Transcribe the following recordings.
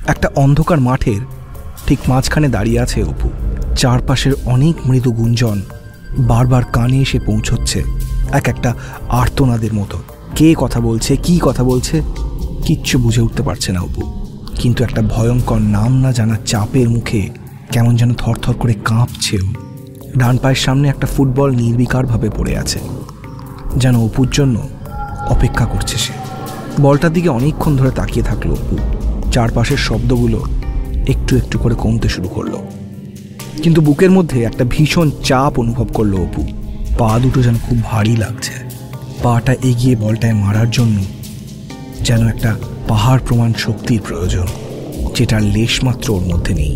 একটা অন্ধকার মাঠের ঠিক মাঝখানে দাঁড়িয়ে আছে অপু। চারপাশের অনেক মৃদু গুঞ্জন বারবার কানে এসে পৌঁছচ্ছে এক একটা আর্তনাদের মতো। কে কথা বলছে, কি কথা বলছে, কিচ্ছু বুঝে উঠতে পারছে না অপু। কিন্তু একটা ভয়ঙ্কর নাম না জানা চাপের মুখে কেমন যেন থরথর করে কাঁপছেও। ডান পায়ের সামনে একটা ফুটবল নির্বিকারভাবে পড়ে আছে, যেন অপুর জন্য অপেক্ষা করছে সে। বলটার দিকে অনেকক্ষণ ধরে তাকিয়ে থাকলো অপু। চারপাশের শব্দগুলো একটু একটু করে কমতে শুরু করলো, কিন্তু বুকের মধ্যে একটা ভীষণ চাপ অনুভব করলো অপু। পা দুটো যেন খুব ভারী লাগছে। পাটা এগিয়ে বলটায় মারার জন্য যেন একটা পাহাড় প্রমাণ শক্তির প্রয়োজন, যেটার লেশমাত্র ওর মধ্যে নেই।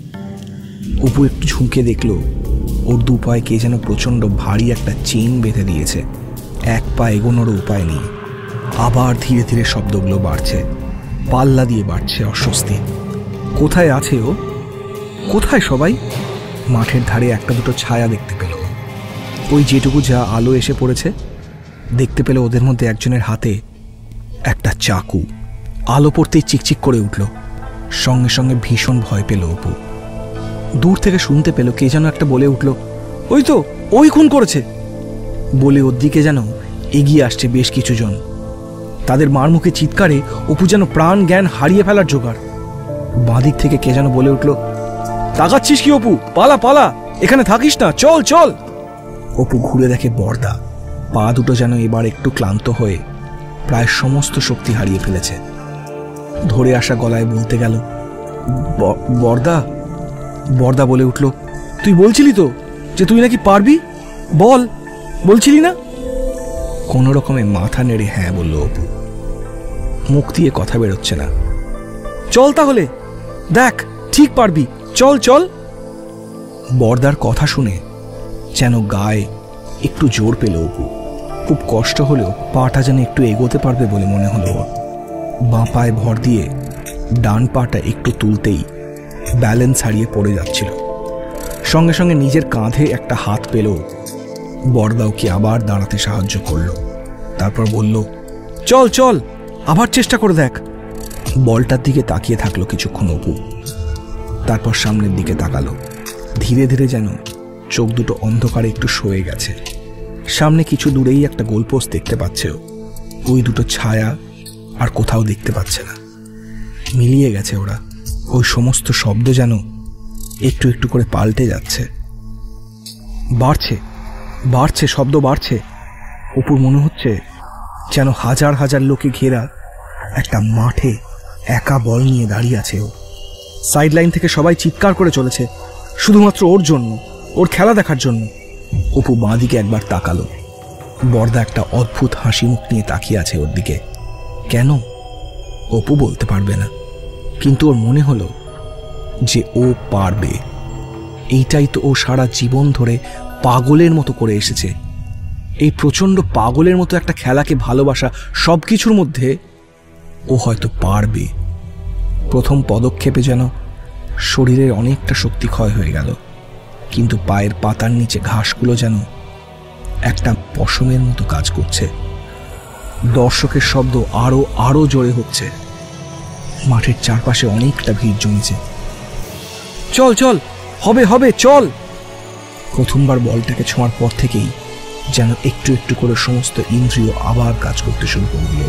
অপু একটু ঝুঁকে দেখলো ওর দু পায়ে কে যেন প্রচণ্ড ভারী একটা চেন বেঁধে দিয়েছে। এক পা এগোনোরও উপায় নেই। আবার ধীরে ধীরে শব্দগুলো বাড়ছে, পাল্লা দিয়ে বাড়ছে অস্বস্তি। কোথায় আছে ও? কোথায় সবাই? মাঠের ধারে একটা দুটো ছায়া দেখতে পেল। ওই যেটুকু যা আলো এসে পড়েছে, দেখতে পেল ওদের মধ্যে একজনের হাতে একটা চাকু। আলো পড়তেই চিকচিক করে উঠল। সঙ্গে সঙ্গে ভীষণ ভয় পেল অপু। দূর থেকে শুনতে পেল কে যেন একটা বলে উঠল, ওই তো, ওই খুন করেছে বলে ওর দিকে যেন এগিয়ে আসছে বেশ কিছু জন। তাদের মার মুখে চিৎকারে অপু যেন প্রাণ জ্ঞান হারিয়ে ফেলার জোগাড়। বাঁদিক থেকে কে যেন বলে উঠল, তাকাচ্ছিস কি অপু, পালা পালা, এখানে থাকিস না, চল চল। অপু ঘুরে দেখে বরদা। পা দুটো যেন এবার একটু ক্লান্ত হয়ে প্রায় সমস্ত শক্তি হারিয়ে ফেলেছে। ধরে আসা গলায় বলতে গেল, বরদা। বরদা বলে উঠল, তুই বলছিলি তো যে তুই নাকি পারবি, বল, বলছিলি না? কোনো রকমে মাথা নেড়ে হ্যাঁ বলল অপু। মুখ দিয়ে কথা বেরোচ্ছে না। চল তাহলে, দেখ ঠিক পারবি, চল চল। বরদার কথা শুনে যেন গায়ে একটু জোর পেল অপু। খুব কষ্ট হলেও পাটা যেন একটু এগোতে পারবে বলে মনে হলো ওর। বাঁ পায়ে ভর দিয়ে ডান পাটা একটু তুলতেই ব্যালেন্স হারিয়ে পড়ে যাচ্ছিল। সঙ্গে সঙ্গে নিজের কাঁধে একটা হাত পেল। বরদাও কি আবার দাঁড়াতে সাহায্য করলো। তারপর বলল, চল চল, আবার চেষ্টা করে দেখ। বলটার দিকে তাকিয়ে থাকলো কিছুক্ষণ অপু। তারপর সামনের দিকে তাকালো। ধীরে ধীরে যেন চোখ দুটো অন্ধকারে একটু সয়ে গেছে। সামনে কিছু দূরেই একটা গোলপোস্ট দেখতে পাচ্ছে। ওই দুটো ছায়া আর কোথাও দেখতে পাচ্ছে না। মিলিয়ে গেছে ওরা। ওই সমস্ত শব্দ যেন একটু একটু করে পাল্টে যাচ্ছে। বাড়ছে বাড়ছে, শব্দ বাড়ছে। অপুর মনে হচ্ছে যেন হাজার হাজার লোকে ঘেরা একটা মাঠে একা বল নিয়ে দাঁড়িয়ে আছে ও। সাইড লাইন থেকে সবাই চিৎকার করে চলেছে শুধুমাত্র ওর জন্য, ওর খেলা দেখার জন্য। অপু বাঁ দিকে একবার তাকালো। বরদা একটা অদ্ভুত হাসি মুখ নিয়ে তাকিয়ে আছে ওর দিকে। কেন অপু বলতে পারবে না, কিন্তু ওর মনে হলো যে ও পারবে। এইটাই তো ও সারা জীবন ধরে পাগলের মতো করে এসেছে। এই প্রচন্ড পাগলের মতো একটা খেলাকে ভালোবাসা সবকিছুর মধ্যে ও হয়তো পারবে। প্রথম পদক্ষেপে যেন শরীরের অনেকটা শক্তি ক্ষয় হয়ে গেল, কিন্তু পায়ের পাতার নিচে ঘাসগুলো যেন একটা পশমের মতো কাজ করছে। দর্শকের শব্দ আরো আরো জোরে হচ্ছে। মাঠের চারপাশে অনেকটা ভিড় জমেছে। চল চল, হবে হবে, চল। প্রথমবার বলটাকে ছোঁয়ার পর থেকেই যেন একটু একটু করে সমস্ত ইন্দ্রিয় আবার কাজ করতে শুরু করে দিল।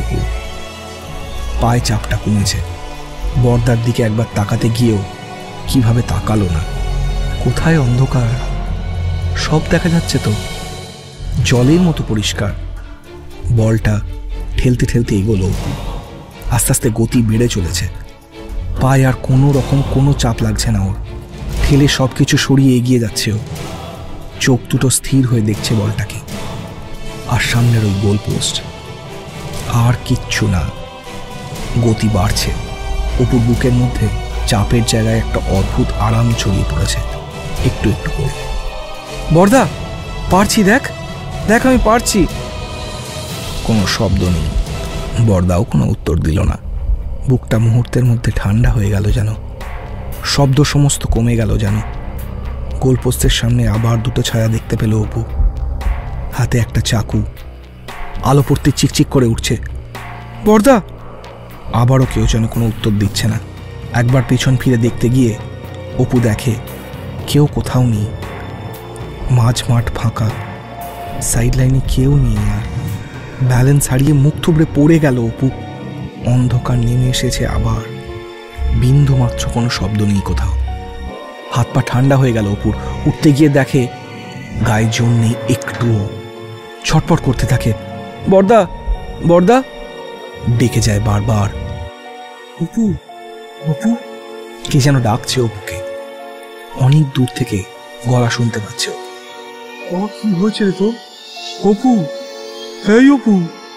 পায়ে চাপটা কমেছে। বরদার দিকে একবার তাকাতে গিয়েও কিভাবে তাকালো না। কোথায় অন্ধকার, সব দেখা যাচ্ছে তো, জলের মতো পরিষ্কার। বলটা ঠেলতে ঠেলতে এগোলো। আস্তে আস্তে গতি বেড়ে চলেছে। পায়ে আর কোনো রকম কোনো চাপ লাগছে না ওর। ঠেলে সবকিছু সরিয়ে এগিয়ে যাচ্ছে ও। চোখ দুটো স্থির হয়ে দেখছে বলটাকে আর সামনের ওই গোল পোস্ট। আর কিচ্ছু না। গতি বাড়ছে। অপুর বুকের মধ্যে চাপের জায়গায় একটা অদ্ভুত আরাম ছড়িয়ে পড়েছে একটু একটু করে। বরদা, পারছি, দেখ দেখ, আমি পারছি। কোনো শব্দ নেই। বরদাও কোনো উত্তর দিল না। বুকটা মুহূর্তের মধ্যে ঠান্ডা হয়ে গেল যেন। শব্দ সমস্ত কমে গেল যেন। গোলপোস্টের সামনে আবার দুটো ছায়া দেখতে পেল অপু। হাতে একটা চাকু। আলো পড়তে চিকচিক করে উঠছে। বরদা। আবারও কেউ যেন কোনো উত্তর দিচ্ছে না। একবার পেছন ফিরে দেখতে গিয়ে অপু দেখে কেউ কোথাও নেই। মাঝ মাঠ ফাঁকা, সাইড লাইনে কেউ নেই। আর ব্যালেন্স হারিয়ে মুখ থুবড়ে পড়ে গেল অপু। অন্ধকার নেমে এসেছে আবার, বিন্দু মাত্র কোনো শব্দ নেই কোথাও। হাত পা ঠান্ডা হয়ে গেল অপুর। উঠতে গিয়ে দেখে গায়ে জোর নেই একটুও। ছটপট করতে থাকে, বর্দা বর্দা ডেকে যায় বারবার। অপু অপু, কে যেন ডাকছে অপুকে। অনেক দূর থেকে গলা শুনতে পাচ্ছে। কি হয়েছে রে তোর? অপু, এই অপু।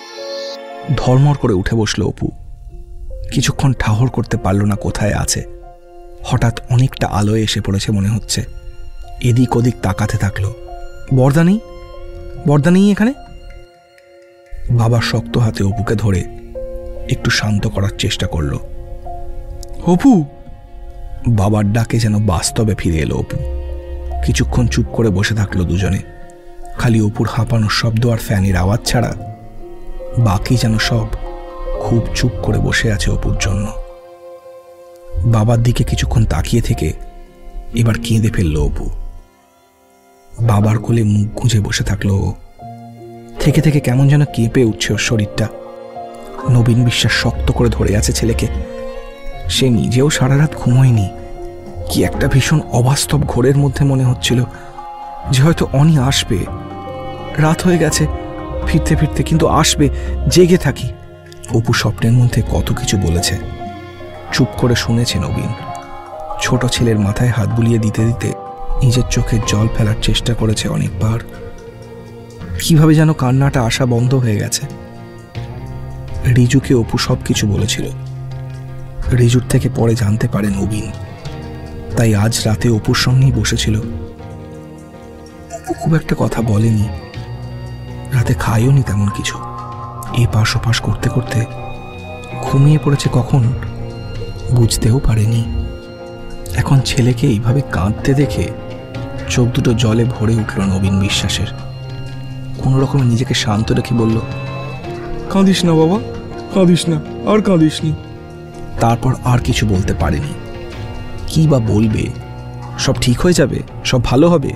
ধর্মর করে উঠে বসলো অপু। কিছুক্ষণ ঠাহর করতে পারল না কোথায় আছে। হঠাৎ অনেকটা আলোয় এসে পড়েছে মনে হচ্ছে। এদিক ওদিক তাকাতে থাকলো। বর্দা নেই, বর্দা নেই এখানে। বাবা শক্ত হাতে অপুকে ধরে একটু শান্ত করার চেষ্টা করল। অপু। বাবার ডাকে যেন বাস্তবে ফিরে এলো অপু। কিছুক্ষণ চুপ করে বসে থাকলো দুজনে। খালি অপুর হাঁপানোর শব্দ আর ফ্যানের আওয়াজ ছাড়া বাকি যেন সব খুব চুপ করে বসে আছে অপুর জন্য। বাবার দিকে কিছুক্ষণ তাকিয়ে থেকে এবার কেঁদে ফেলল অপু। বাবার কোলে মুখ গুঁজে বসে থাকলো ও। থেকে থেকে কেমন যেন কেঁপে উঠছে ওর শরীরটা। নবীন বিশ্বাস শক্ত করে ধরে আছে ছেলেকে। সে নিজেও সারা রাত ঘুমোয়নি। কি একটা ভীষণ অবাস্তব ঘোরের মধ্যে মনে হচ্ছিল যে হয়তো অনি আসবে। রাত হয়ে গেছে ফিরতে ফিরতে, কিন্তু আসবে। জেগে থাকি। অপু স্বপ্নের মধ্যে কত কিছু বলেছে, চুপ করে শুনেছে নবীন। ছোট ছেলের মাথায় হাত বুলিয়ে দিতে দিতে নিজের চোখের জল ফেলার চেষ্টা করেছে অনেকবার। কিভাবে যেন কান্নাটা আসা বন্ধ হয়ে গেছে। রিজুকে অপু সবকিছু বলেছিল। রিজুর থেকে পরে জানতে পারে নবীন, তাই আজ রাতে অপুর সঙ্গেই বসেছিল। অপু খুব একটা কথা বলেনি, রাতে খায়ও নি তেমন কিছু। এ পাশ ওপাশ করতে করতে ঘুমিয়ে পড়েছে কখন বুঝতেও পারেনি। এখন ছেলেকে এইভাবে কাঁদতে দেখে চোখ দুটো জলে ভরে উঠল নবীন বিশ্বাসের। কোনো রকমে নিজেকে শান্ত রেখে বলল, কাঁদিস না বাবা, কাঁদিস না, আর কাঁদিস নি। তারপর আর কিছু বলতে পারেনি। কি বা বলবে? সব ঠিক হয়ে যাবে, সব ভালো হবে।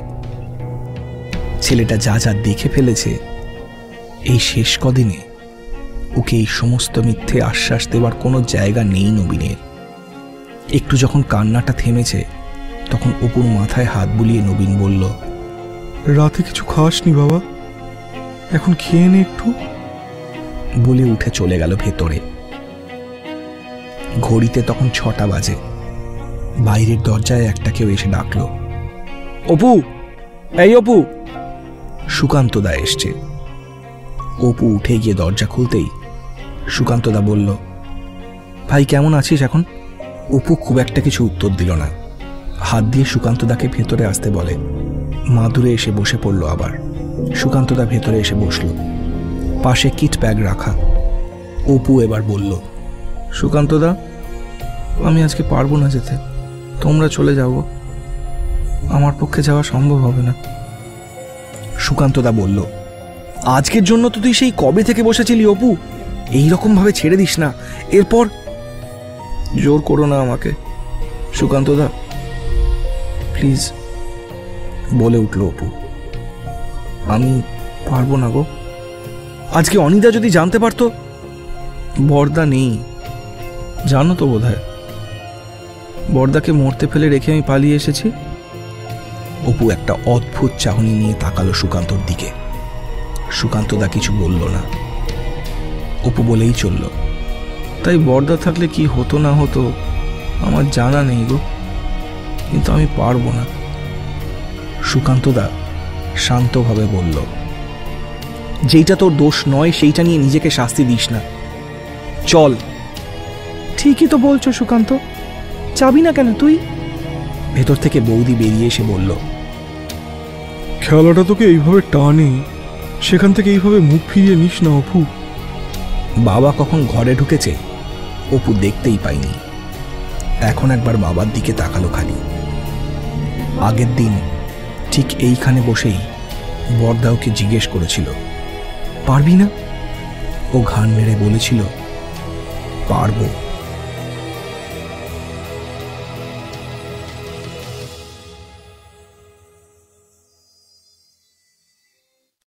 ছেলেটা যা যা দেখে ফেলেছে এই শেষ কদিনে, ওকে এই সমস্ত মিথ্যে আশ্বাস দেওয়ার কোনো জায়গা নেই নবীনের। একটু যখন কান্নাটা থেমেছে তখন অপুর মাথায় হাত বুলিয়ে নবীন বলল, রাতে কিছু খাসনি বাবা, এখন খেয়ে নে একটু। বলে উঠে চলে গেল ভেতরে। ঘড়িতে তখন 6টা বাজে। বাইরের দরজায় একটা কেউ এসে ডাকলো, অপু, এই অপু। সুকান্তদা এসছে। অপু উঠে গিয়ে দরজা খুলতেই সুকান্তদা বলল, ভাই কেমন আছিস এখন? অপু খুব একটা কিছু উত্তর দিল না। হাত দিয়ে সুকান্তদাকে ভেতরে আসতে বলে। মাদুরে এসে বসে পড়ল আবার। সুকান্তদা ভেতরে এসে বসল, পাশে কিট ব্যাগ রাখা। অপু এবার বলল, সুকান্তদা, আমি আজকে পারবো না যেতে, তোমরা চলে যাও। আমার পক্ষে যাওয়া সম্ভব হবে না। সুকান্তদা বলল, আজকের জন্য তো তুই সেই কবে থেকে বসেছিলি অপু, এইরকম ভাবে ছেড়ে দিস না। এরপর জোর করো না আমাকে সুকান্তদা, প্লিজ। বলে উঠল অপু, আমি পারবো না গো। আজকে অনিদা যদি জানতে পারতো। বর্দা নেই, জানো তো বোধহয়। বর্দাকে মরতে ফেলে রেখে আমি পালিয়ে এসেছি। অপু একটা অদ্ভুত চাহনি নিয়ে তাকালো সুকান্তর দিকে। সুকান্তদা কিছু বলল না। অপু বলেই চলল, তাই বর্দা থাকলে কি হতো না হতো আমার জানা নেই গো, কিন্তু আমি পারবো না। সুকান্তদা শান্তভাবে বলল, যেইটা তোর দোষ নয় সেইটা নিয়ে নিজেকে শাস্তি দিস না, চল। ঠিকই তো বলছো সুকান্ত, যাবি না কেন তুই? ভেতর থেকে বৌদি বেরিয়ে এসে বলল, খেলাটা তোকে এইভাবে টানে, সেখান থেকে এইভাবে মুখ ফিরিয়ে নিস না অপু। বাবা কখন ঘরে ঢুকেছে অপু দেখতেই পাইনি। এখন একবার বাবার দিকে তাকালো খালি। আগের দিন ঠিক এইখানে বসেই বর্দা ওকে জিজ্ঞেস করেছিল, পারবি না? ও ঘাড় নেড়ে বলেছিল, পারবো।